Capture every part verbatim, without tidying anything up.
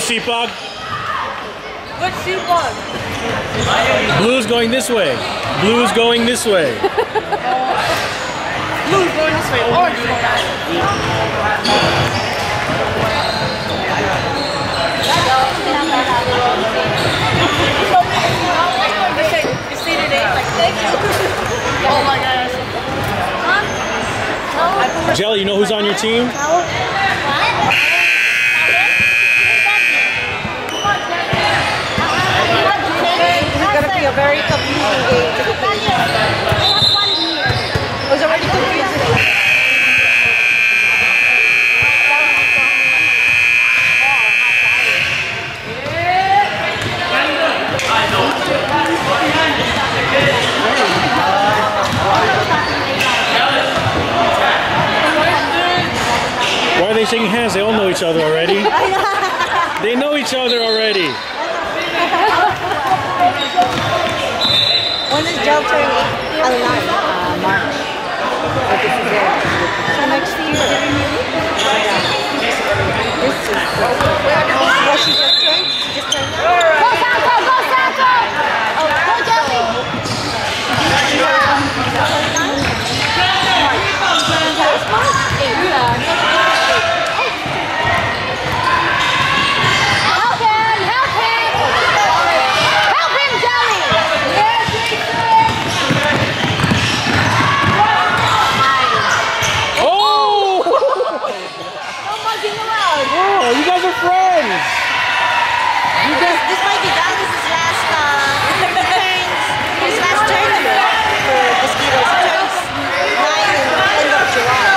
sheepdog? What sheepdog? Blue's going this way. Blue's going this way. Blue's going this way. Orange going that way. You see today? Like, thank you. Oh my gosh. Huh? Jelly, you know who's on your team? Be a very confusing game to the kids. It was already confusing. Why are they shaking hands? They all know each other already. They know each other already. When is Jill turning? A lot. Uh, March. So this is it. So next year. Yeah. This is what she just turned? She just turned? Go Santo! Go Santo! Oh, go Jelly! Help him! Help him! Help him, Jelly! Oh, you guys are friends! You guys, this might be Dallas's last uh, turn, his last tournament for Mosquitoes. He turns nine in the end of July.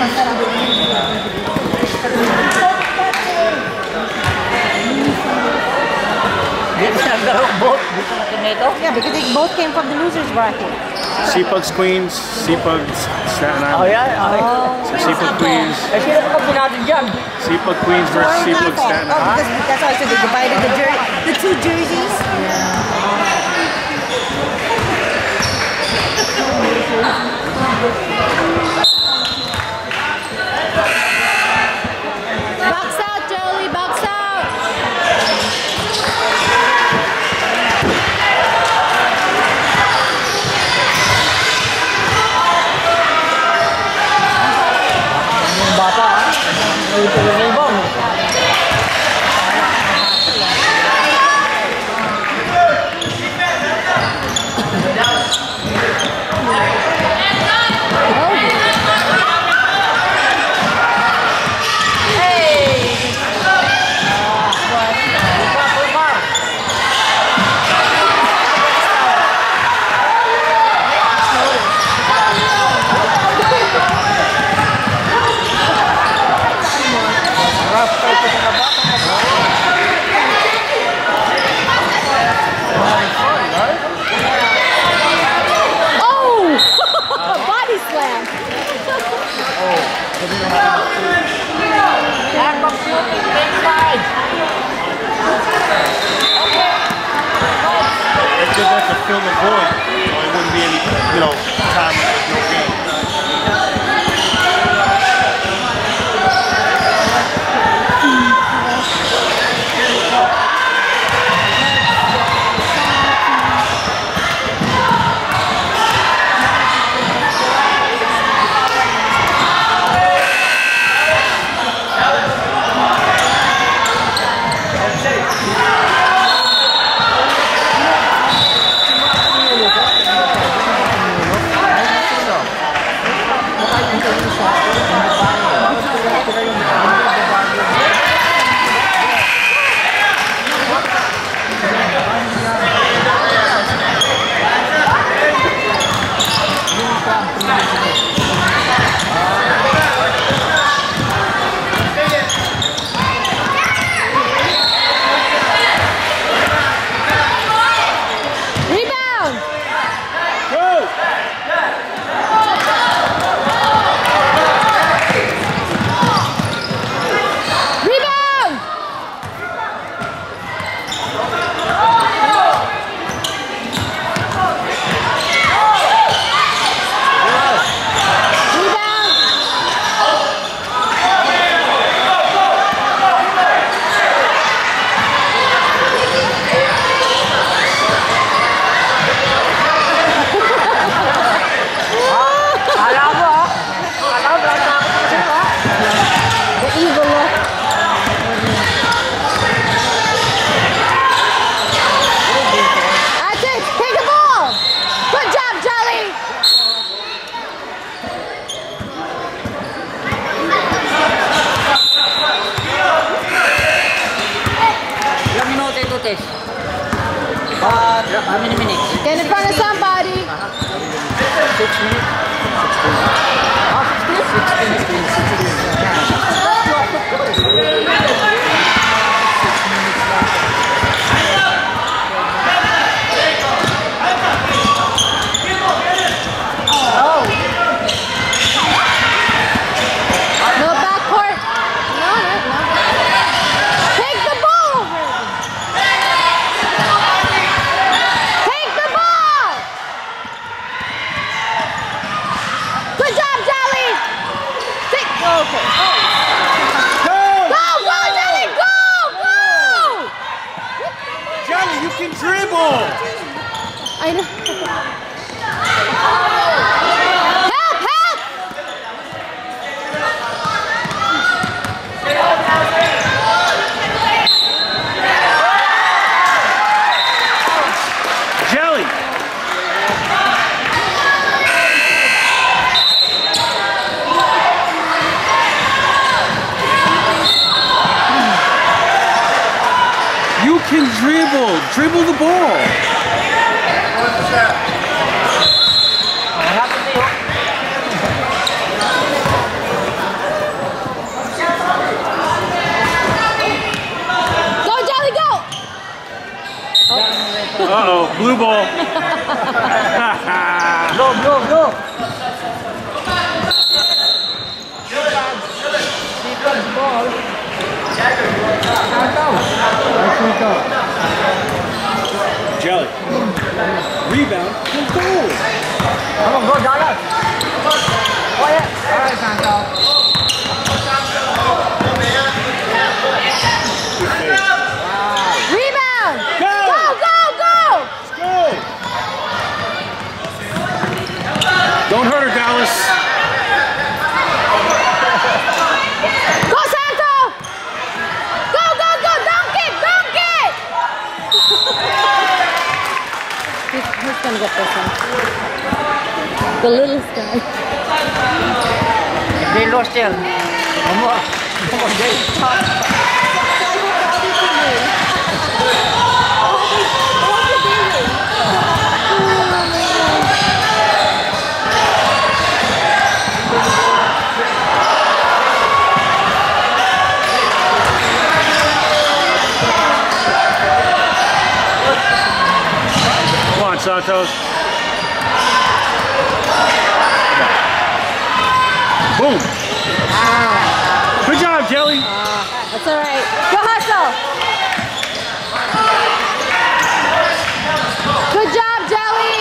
Yeah, because they both came from the losers bracket. Seapugs Queens, Seapugs Staten Island. Oh, yeah? Oh. So Seapug Queens. Eh, sino ka po natin dyan? Seapug Queens versus Seapug Staten Oh, Island. because that's why I said they divided the jer the two jerseys. Box out, Jolie, box out. Yung bata, ha? Ito yung rebound. Body slam. Act of shooting inside. It's good that to fill the void, so it wouldn't be any, you know, time with no game. Rebound. Go! Rebound. Rebound. Kala mo, ha? Kala mo, wala na ako sa'yo, ha? The evil look. That's it. Take the ball. Good job, Jolly. Ilang minuto ito, Tess? But, how many minutes? Get in front of somebody. Six minutes? Ah, sixteen? Sixteen. No backcourt. No, no, no. Take the ball over. Take the ball. Good job, Jolly. Take. Okay. Go! Go, go, Jolly, go, go. Johnny, you can dribble! I know. Help, help. Jelly! You can dribble! Dribble the ball! What happened to you? blue ball. Blue, blue, blue. Ball. Jelly. Rebound. Good goal. Come on, go, Dallas. Oh, yeah. All right, Santo. Rebound! Go! Go, go, go! Let's go! Don't hurt her, Dallas. Go, Santo! Go, go, go! Dunk it! Dunk it! Who's, who's gonna get this one? The littlest guy. They lost there. One more. One more day. Come on, Santos. Boom. Good job, Jelly. That's all right. Go hustle! Good job, Jelly!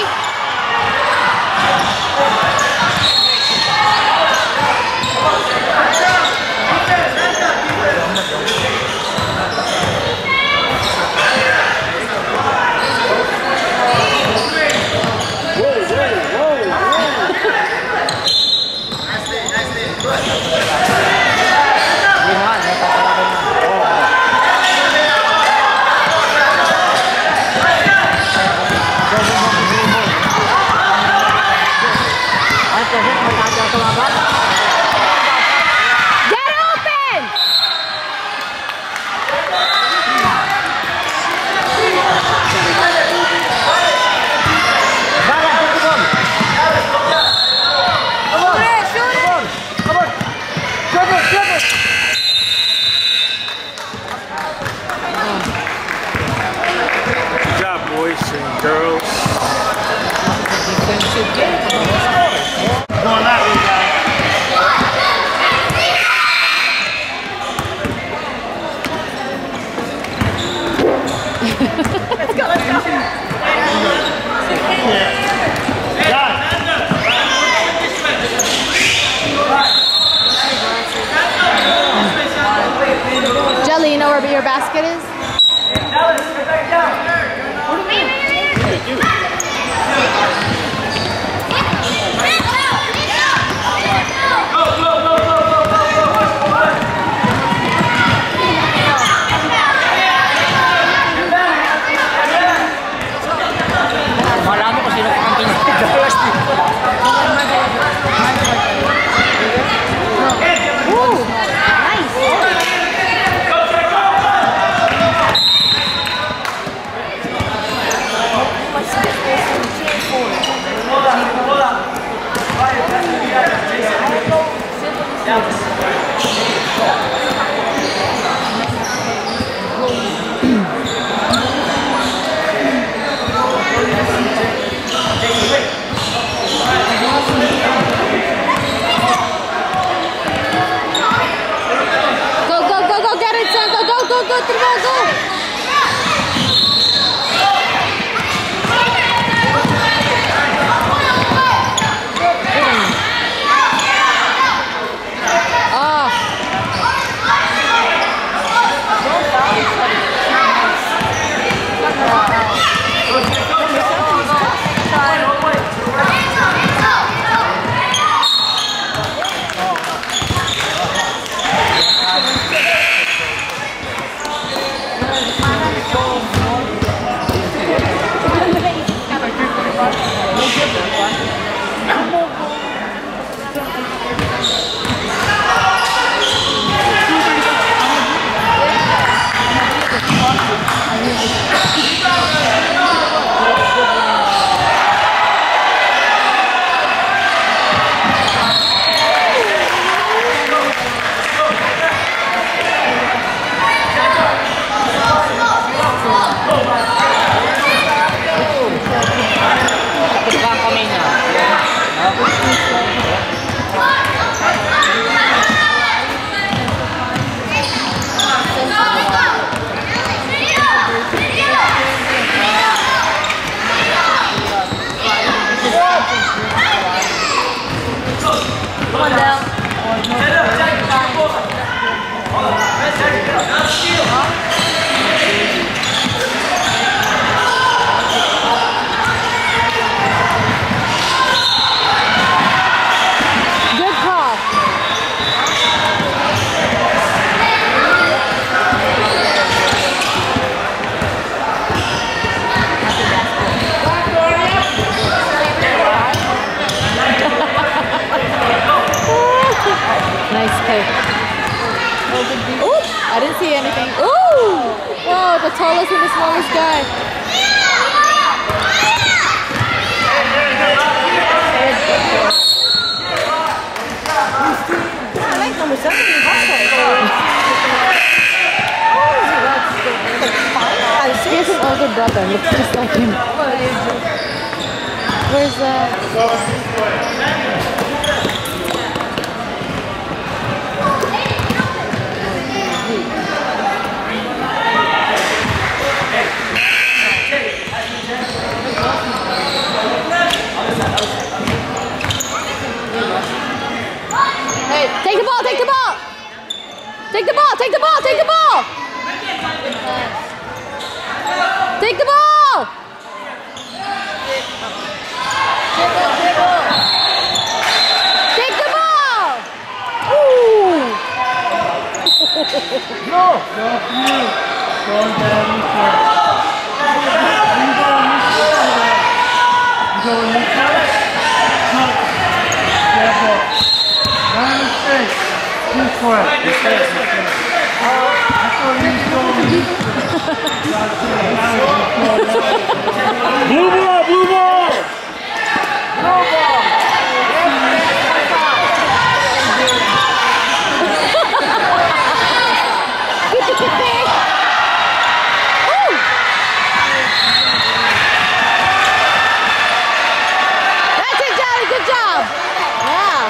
Get open! Good job, boys and girls. Going that way, guys. Let's go, let's go. Jelly, you know where your basket is? Malam ko sino pang Dallas dito. Ooh, nice. Go, go, go, go, get it, Santo. Go, go, go, through the ball, go. Good call. Nice pick. Ooh, I didn't see anything. Ooh! Whoa, the tallest and the smallest guy. I like number seventeen also. He has an older brother, looks just like him. Where's uh Hey, take the ball, take the ball! Take the ball, take the ball, take the ball! Take the ball! Take the ball! Ooh! No! No, you! Going down this way. You go on this way. You go on this way. Cut. Careful. Down the street. This way. This way. That's what he's going. Blue ball, blue ball! Blue ball! That's it, Johnny. Good job. Wow.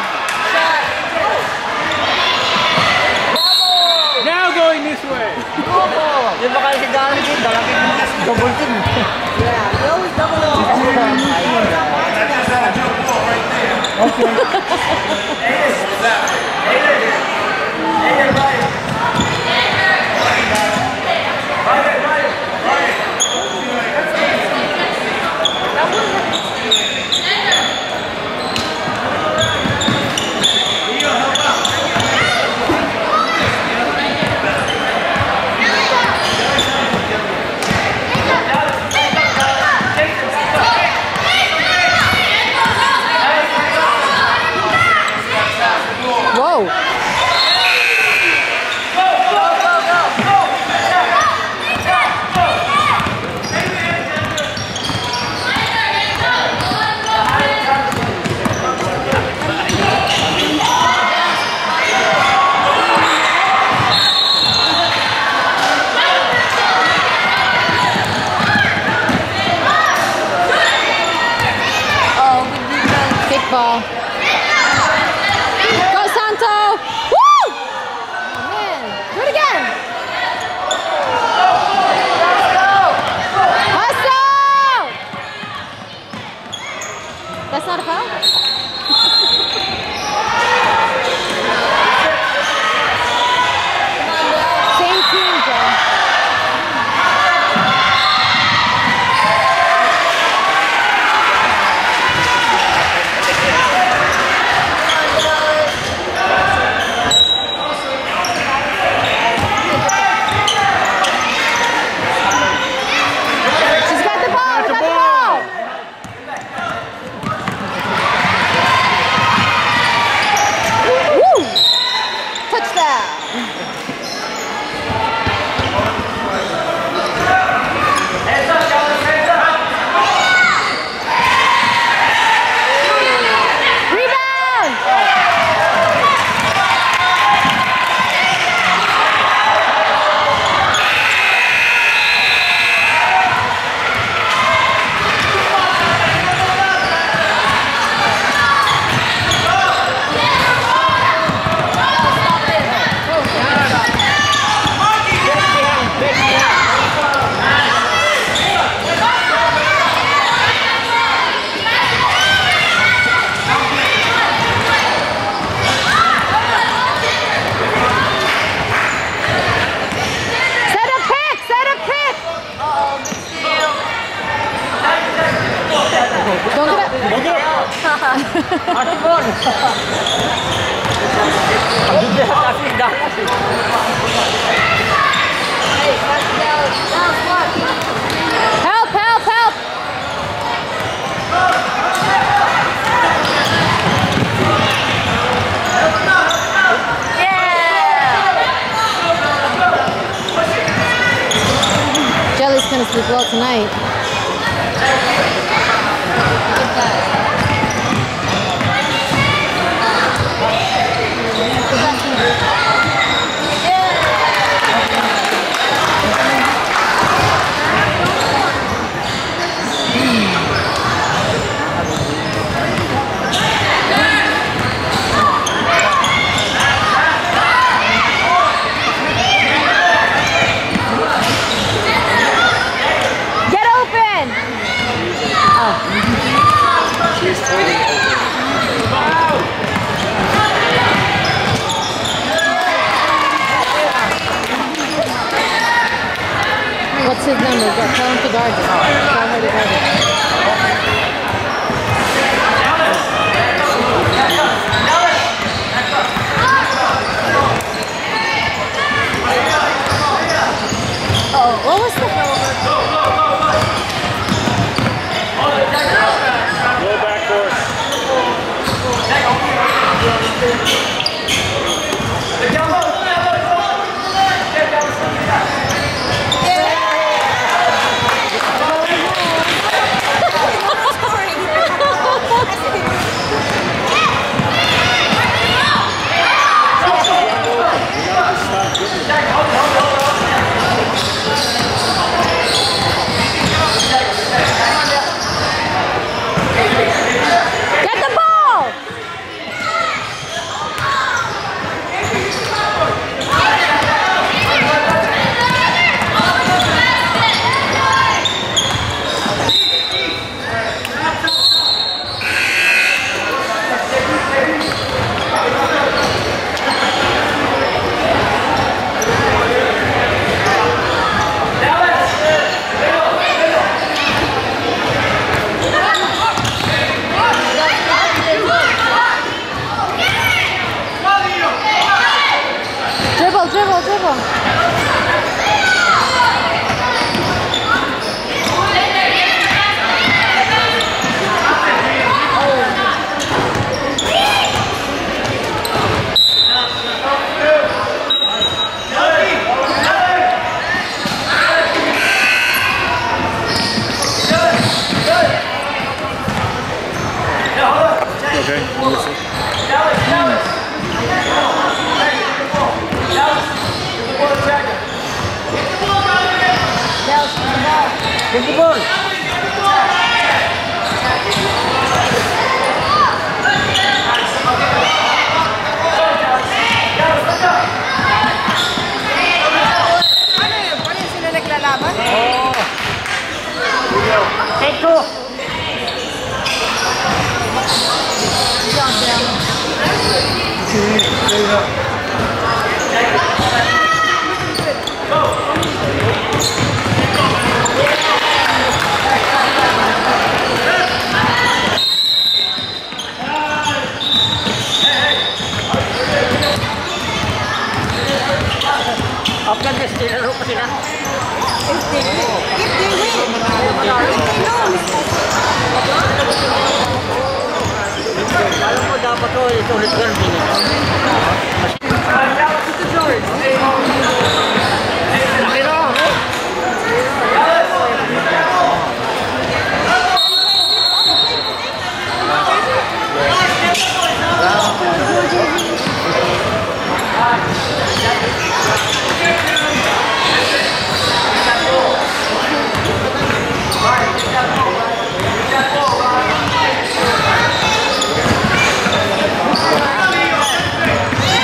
Now going this way! Di ba kayo si Dali din? Dalaki double team. Yeah, you always double over. Whoa. Kick ball. Go, Santo! Aspon! Pagdudah kasi dalas eh. Help, help, help! Jelly's gonna sleep well tonight. Get open! Oh. She's totally What's his number? Go, tell him to guard it. Tell her to guard it. Oh, what was the... Go back course. Get the ball! Dribble, dribble, dribble. Okay, let me see. Take the ball! Ano yun? Ano yung sila naglalaban? Oh! Take two! After this, tinaro pa sila. If they win. If they win. If they lose. Alam mo, dapat ko ito return din. Ito, George. Laki na, eh? Thank you.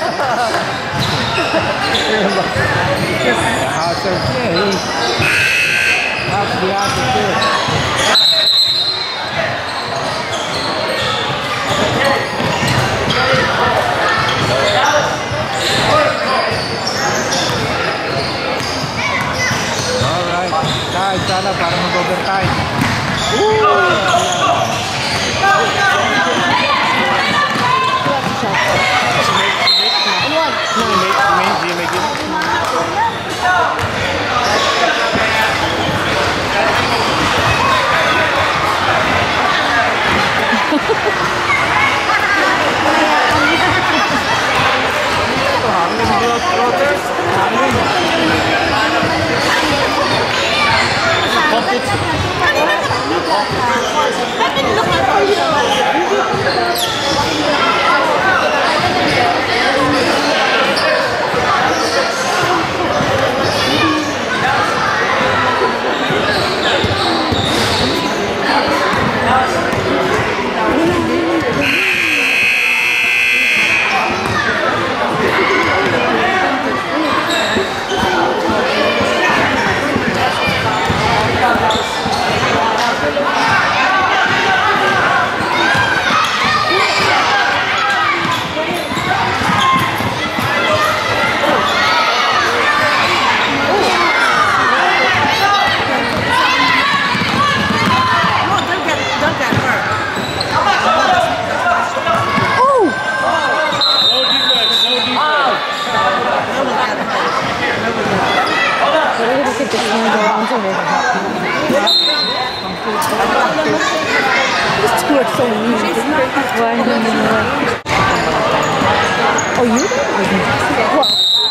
That's okay. That's the attitude. Alright, guys, sana para mag-overtime. I've been looking for so mean. Why? Oh, you? What?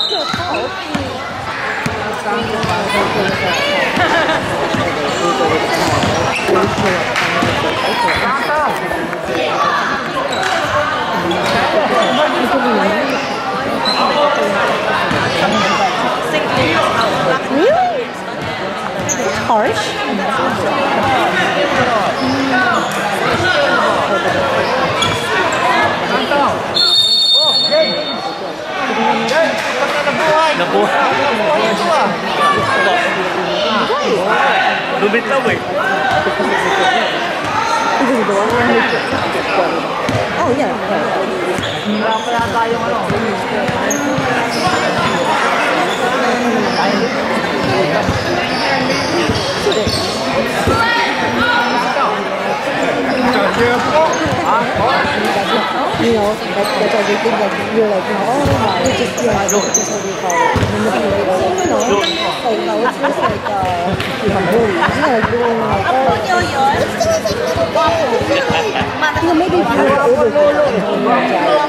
Really? Harsh? Lumitaw eh. Oh, yeah. You know, that, that's everything that you're like, you know, oh my, it's just, yeah, that's what we call it. Manipulator, like, you know, like, no, it's just like, uh, you know, bully. You know, like, you're like, oh, it's just like little boys. You know, maybe if you were older, you would have been more jealous,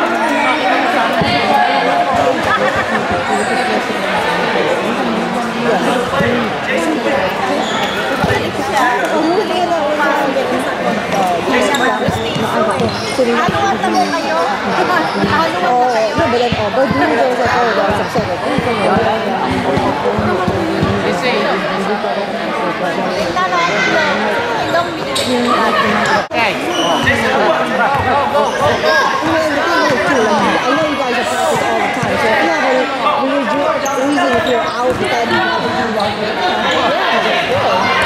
Oh, no, but then, oh, but doing those like, oh, I was upset, like, oh, come Hey, go, go, go, go. I know you guys are practice all the time, so if you have a, when you're doing reason if you're out, then you have to do like, yeah,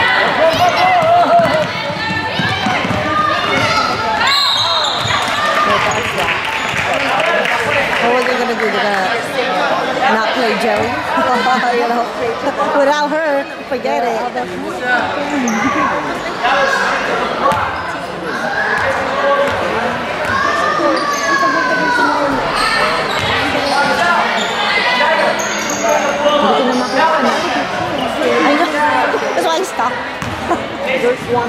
what are they gonna do? They're gonna not play Joe? You know, without her, forget it. I know. That's why I stopped. There's one.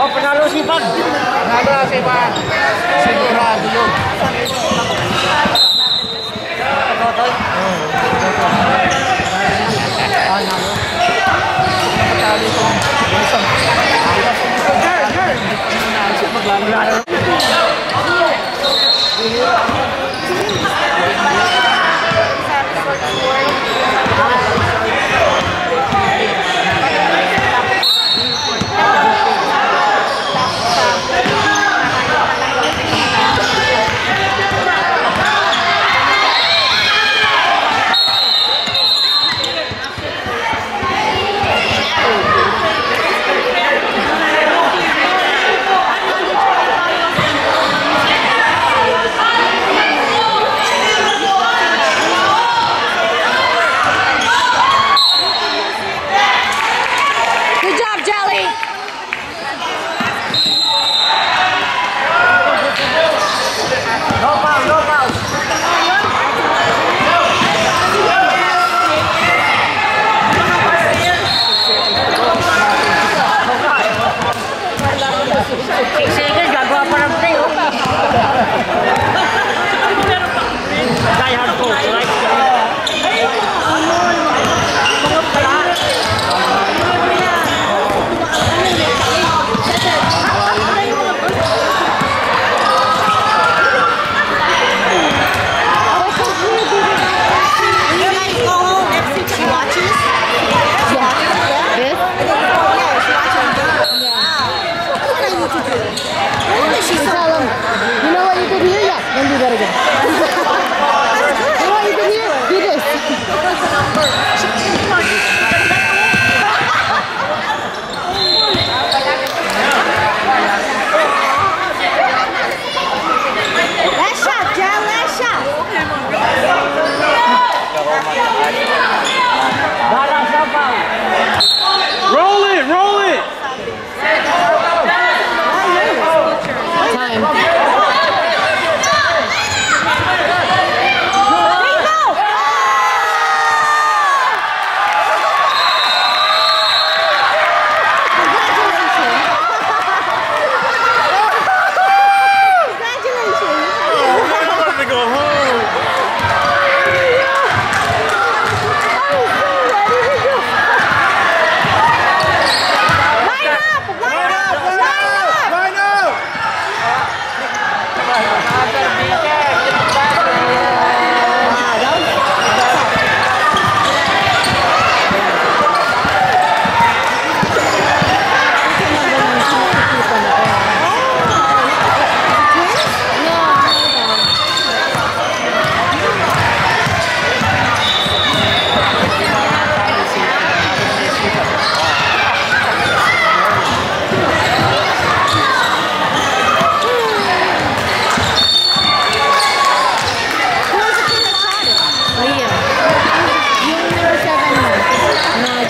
Oh, panalo si Pag. Panalo si Pag. Sigurado yun.